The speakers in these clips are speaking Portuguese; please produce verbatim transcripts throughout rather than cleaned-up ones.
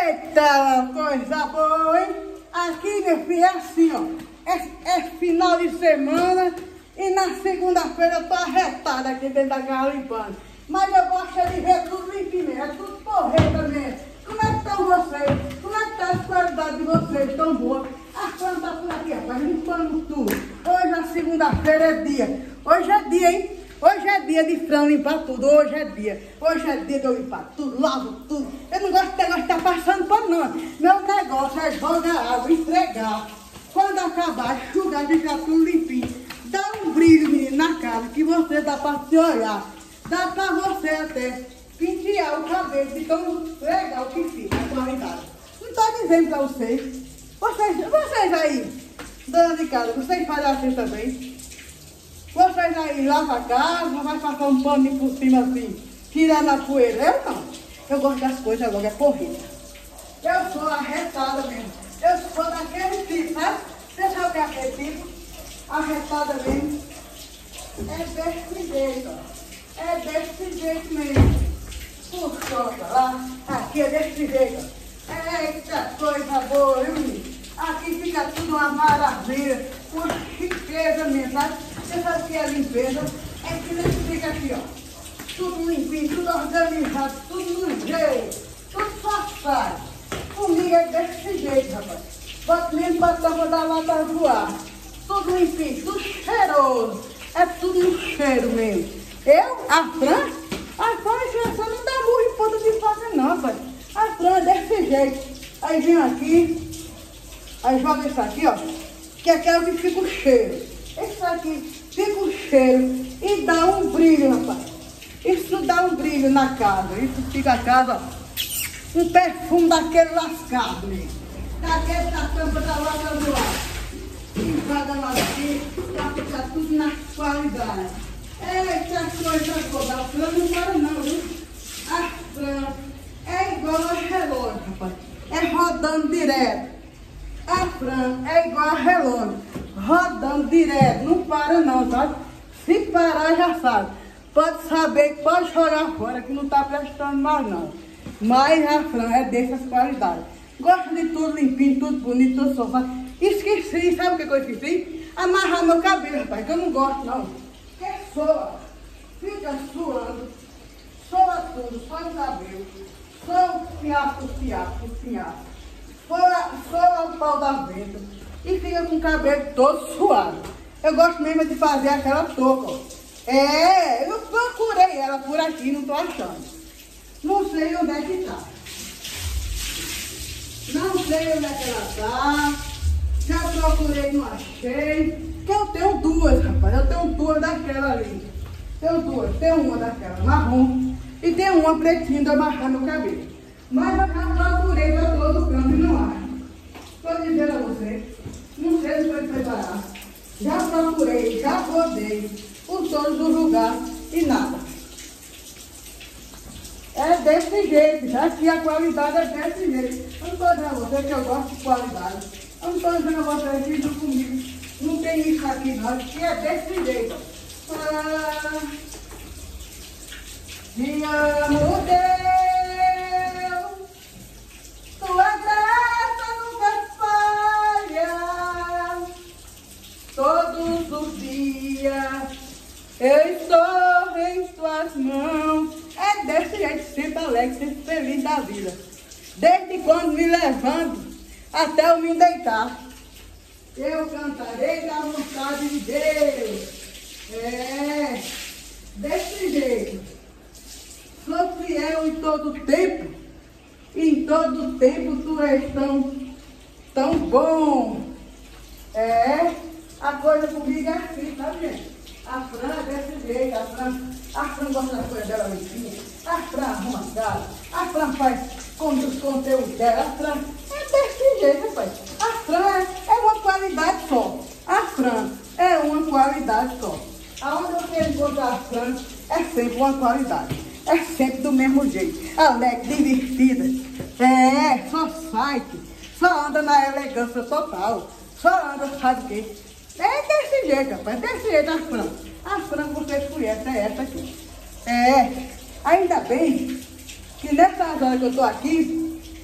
Eita, coisa boa, hein? Aqui, meu filho, é assim, ó. É, é final de semana e na segunda-feira eu tô arretada aqui dentro da casa limpando. Mas eu gosto de ver tudo limpinho, é tudo porreta mesmo. Como é que estão vocês? Como é que tá a qualidade de vocês? Tão boa? A Fran tá por aqui, rapaz, limpando tudo. Hoje, na segunda-feira, é dia. Hoje é dia, hein? Hoje é dia de Fran limpar tudo. Hoje é dia. Hoje é dia de eu limpar tudo, lavo tudo. Eu não gosto de negócio de estar passando pano, não. Meu negócio é jogar água, esfregar. Quando acabar, enxugar, deixar tudo limpinho. Dá um brilho, menino, na casa, que você dá pra se olhar. Dá pra você até pentear o cabelo de tão legal que fica a qualidade. Não tô dizendo pra vocês. Vocês, vocês aí, dona de casa, vocês fazem assim também? Vocês aí lavam a casa, não vai passar um paninho por cima assim, tirando a poeira? Eu não. Eu gosto das coisas logo, é corrida. Eu sou arretada mesmo. Eu sou daquele tipo, sabe? Você sabe o que é aquele tipo? Arretada mesmo. É desse jeito, ó. É desse jeito mesmo. Puxa lá, aqui é desse jeito. Eita, coisa boa, viu, menino? Aqui fica tudo uma maravilha, uma riqueza mesmo, sabe? Você sabe o que é limpeza? É que nem fica aqui, ó. Tudo limpinho, tudo organizado, tudo no jeito, tudo só sai. Comigo é desse jeito, rapaz. Bota mesmo pra tampa da lata voar. Tudo limpinho, tudo cheiroso. É tudo no cheiro mesmo. Eu, a Fran, a Fran já não dá murro em ponta de faca, não, rapaz. A Fran é desse jeito. Aí vem aqui, aí joga isso aqui, ó. Que aqui é o que fica o cheiro. Isso aqui fica o cheiro e dá um brilho, rapaz. Isso dá um brilho na casa. Isso fica a casa, ó, um perfume daquele lascado mesmo. Daquele da tampa da lata do lado. Em cada lado aqui, pra ficar tudo na qualidade. Eita coisa toda. A Fran não para não, viu? A Fran é igual a relógio, rapaz. É rodando direto. A Fran é igual a relógio. Rodando direto. Não para não, sabe? Se parar, já sabe. Pode saber, pode jogar fora, que não tá prestando mais não. Mas a Fran é dessas qualidades. Gosto de tudo limpinho, tudo bonito, tudo sofá. Esqueci, sabe o que eu esqueci? Amarrar meu cabelo, rapaz, que eu não gosto não. Porque soa. Fica suando. Soa tudo, só o cabelo. Soa o fiapo, o fiapo, o fiapo. Soa, soa o pau da venta. E fica com o cabelo todo suado. Eu gosto mesmo de fazer aquela touca, ó. É, eu procurei ela por aqui, não tô achando. Não sei onde é que tá. Não sei onde é que ela tá. Já procurei, não achei. Porque eu tenho duas, rapaz. Eu tenho duas daquela ali. Tenho duas. Tem uma daquela marrom e tem uma pretinha de amarrar no cabelo. Mas eu já procurei para todo canto e não acho. Estou dizendo a você. Não sei se foi preparar. Já procurei, já rodei por todos os lugares e nada. É desse jeito. Aqui a qualidade é desse jeito. Eu não estou dizendo a você que eu gosto de qualidade. Eu não estou dizendo a você que não comigo. Não tem isso aqui não. Aqui é desse jeito. Ah, te amo, Deus. Tua graça nunca falha. Todos os dias eu estou em tuas mãos. É desse jeito, sempre alegre, sempre feliz da vida. Desde quando me levanto até eu me deitar, eu cantarei da vontade de Deus. É, desse jeito. Sou fiel em todo tempo. Em todo tempo tu és tão, tão bom. É, a coisa comigo é assim, tá vendo? A Fran é desse jeito. A Fran, a Fran gosta das coisas dela limpinha. A Fran arruma a casa. A Fran faz com os conteúdos dela. A Fran é desse jeito, rapaz. A Fran é, é uma qualidade só. A Fran é uma qualidade só. Aonde você encontra a Fran é sempre uma qualidade. É sempre do mesmo jeito. Alegre, divertida. É, só site. Só anda na elegância total. Só anda, sabe o quê? É desse jeito, rapaz. Desse jeito a Fran. A Fran que vocês conhecem é essa aqui. É, ainda bem que nessa hora que eu tô aqui,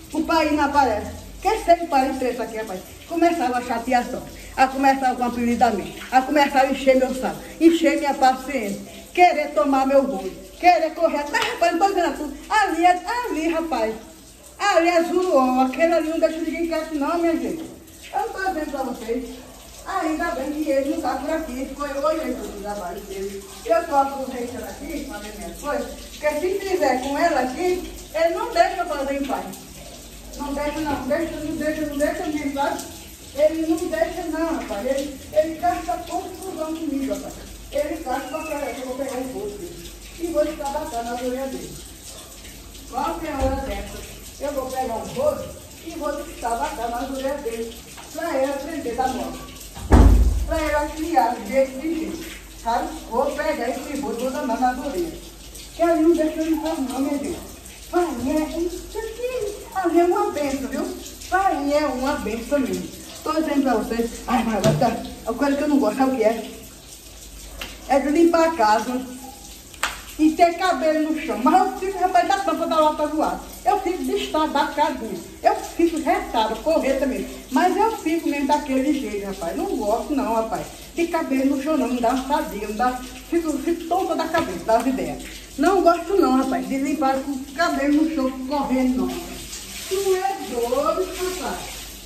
O pai não aparece. Quer ser para estresse aqui, rapaz? Começava a chateação, a começar com apelidamento, a começar a encher meu saco, encher minha paciência, querer tomar meu boi, querer correr. Mas, rapaz, não tô dizendo tudo. Ali, é, ali, rapaz. Ali é Zuluão, aquele ali não deixa ninguém quieto não, minha gente. Eu não tô dizendo pra vocês. Ainda bem que ele não está por aqui. Foi hoje o trabalho dele. Eu estou aproveitando aqui, fazendo minhas coisas, porque se fizer com ela aqui, ele não deixa eu fazer em paz. Não deixa não, deixa, não deixa, não deixa mesmo, sabe? Ele não deixa não, rapaz. Ele, ele casca confusão comigo, rapaz. Ele casca pra pegar, eu vou pegar um pouco dele. E vou estar batendo na orelha dele. Qualquer hora dessa, eu vou pegar um rodo e vou estar batendo na orelha dele. Pra ele aprender da moda. Pra ela criar de jeito de jeito, sabe? Vou pegar esse rodo, vou dar na orelha. Que ali não deixa eu entrar não, minha gente. Farinha é isso aqui. Ali é uma benção, viu? Farinha é uma benção mesmo. Estou dizendo pra vocês. Ai, mas vai ficar. A coisa que eu não gosto, sabe o que é? É de limpar a casa e ter cabelo no chão. Mas eu fico, rapaz, da tampa da lata do lado. Eu fico destabacadinha. Eu fico retada, correta mesmo. Mas eu fico mesmo daquele jeito, rapaz. Não gosto não, rapaz. De cabelo no chão não, me dá uma fadiga, me dá. Fico, fico tonta da cabeça, das ideias. Não gosto não, rapaz, de limpar com o cabelo no chão correndo não. Tu é doido, rapaz.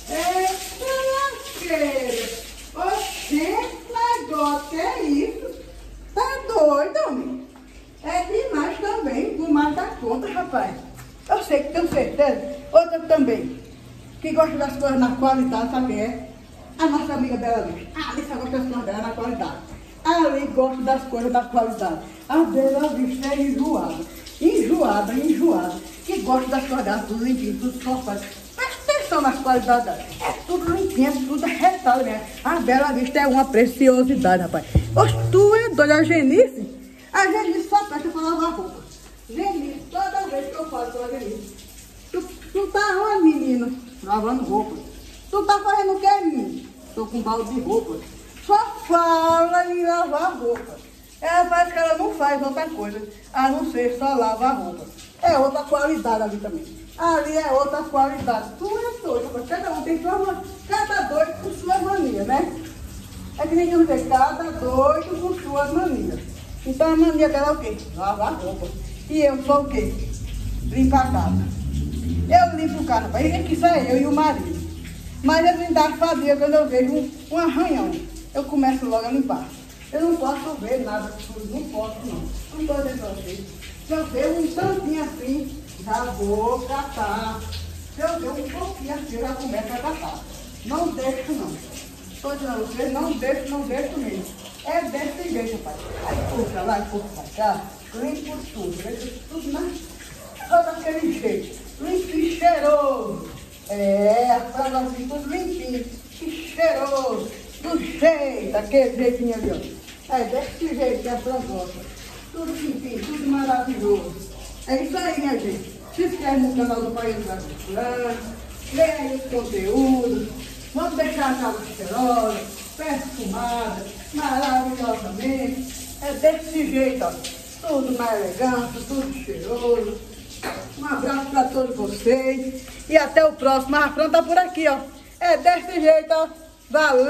É lasqueira. Oxê, negócio, que é isso? Tá doido, homem? É demais também, por mais da conta, rapaz. Eu sei que tenho certeza. Outra também, que gosta das coisas na qualidade, sabe quem é? A nossa amiga Bela Vista. A Alice gosta das coisas dela na qualidade. A Ali gosta das coisas da qualidade. A Bela Vista é enjoada. Enjoada, enjoada. Que gosta das coisas dela, tudo limpinho, tudo sofá. Presta atenção nas qualidades dela. É tudo limpinho, é tudo retado mesmo. A Bela Vista é uma preciosidade, rapaz. Oxe, tu é doida, a Genice? A Genice só presta pra lavar roupa. Genice, toda vez que eu falo com a Genice, tu, tu tá onde, menino? Lavando roupa. Tu tá fazendo o que, menino? Tô com um balde de roupa. Só fala em lavar roupa. Ela parece que ela não faz outra coisa, a não ser só lavar roupa. É outra qualidade ali também. Ali é outra qualidade. Tu é doido, rapaz. Cada um tem sua, cada doido com sua mania, né? É que nem eu dizer, cada doido com suas manias. Então a mania dela é o quê? Lavar roupa. E eu sou o quê? Limpar a casa. Eu limpo o carro, rapaz. Aqui sai eu e o marido. Mas eu me dá fadiga quando eu vejo um, um arranhão. Eu começo logo a limpar. Eu não posso ver nada sujo, não posso não. Não estou dizendo pra vocês. Se eu ver um tantinho assim, já vou catar. Se eu ver um pouquinho assim, já começo a catar. Não deixo não. Estou dizendo a vocês, não deixo, não deixo mesmo. É desse jeito, pai. Aí puxa lá, puxa pra cá, limpo tudo, limpo tudo na... Só daquele jeito. Limpo e cheiroso. É, a franga assim, tudo limpinho e cheiroso. Do jeito, daquele jeitinho ali, ó. É desse jeito que é a frangota. Tudo limpinho, tudo maravilhoso. É isso aí, minha gente. Se inscreve no canal do Pai do Brasil. Leia aí os conteúdos. Vamos deixar a casa cheirosa, perfumada, maravilhosamente. É desse jeito, ó. Tudo na elegância, tudo cheiroso. Um abraço para todos vocês. E até o próximo. A Fran tá por aqui, ó. É desse jeito, ó. Valeu!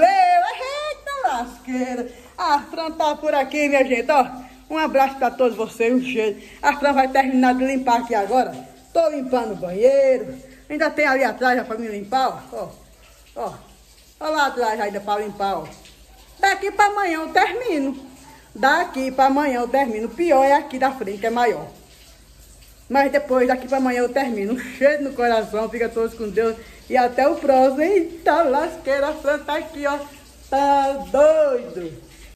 Eita lasqueira! A Fran tá por aqui, minha gente, ó. Um abraço para todos vocês, um cheiro. A Fran vai terminar de limpar aqui agora. Tô limpando o banheiro. Ainda tem ali atrás já para me limpar, ó. Ó. Ó lá atrás ainda para limpar, ó. Daqui para amanhã eu termino. Daqui para amanhã eu termino. O pior é aqui da frente, que é maior. Mas depois, daqui para amanhã eu termino. Um cheiro no coração. Fica todos com Deus. E até o próximo. Eita lasqueira, a Fran tá aqui, ó. Tá doido.